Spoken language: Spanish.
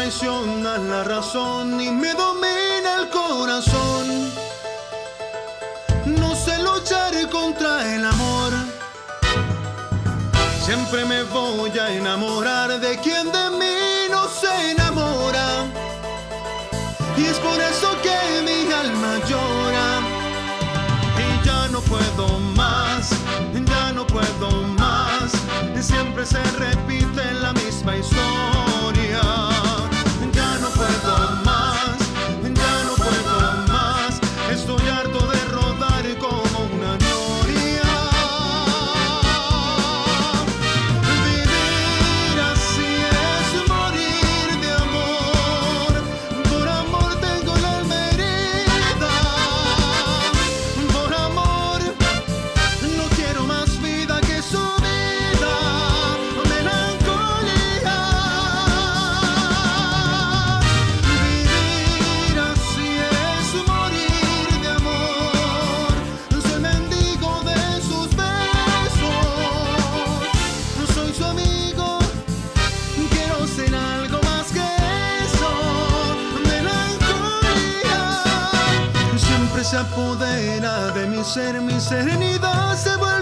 traiciona la razón y me domina el corazón. No sé luchar contra el amor. Siempre me voy a enamorar de quien de mí no se enamora. Y es por eso que mi alma llora. Y ya no puedo más, ya no puedo más. Siempre se repite la misma historia. Ya no puedo más, ya no puedo más. Estoy harto de rodar como una noria. Vivir así es morir de amor. Por amor tengo la alma herida. Por amor no quiero más vida que su vida. Melancolía. Vivir así es morir de amor. Soy mendigo de sus besos. Soy su amigo. Quiero ser algo más que eso. Melancolía. Siempre se apodera de mi ser, mi serenidad se vuelve